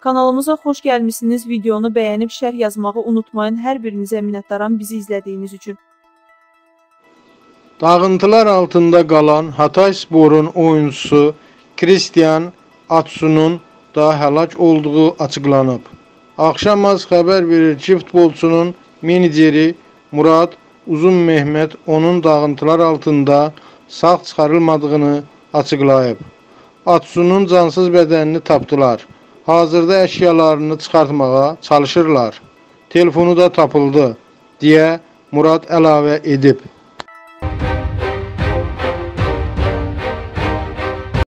Kanalımıza xoş gəlmişsiniz. Videonu bəyənib şərh yazmağı unutmayın. Hər birinizə minnətdaram bizi izlədiyiniz üçün. Dağıntılar altında qalan Hatayspor'un oyuncusu Cristian Atsu'nun da həlak olduğu açıqlanıb. Axşamaz xəbər verir ki, futbolçunun meneceri Murad Uzunmehmet onun dağıntılar altında sağ çıxarılmadığını açıqlayıb. Atsu'nun cansız bədənini tapdılar. Hazırda əşyalarını çıxartmağa çalışırlar. Telefonu da tapıldı, deyə Murad əlavə edib.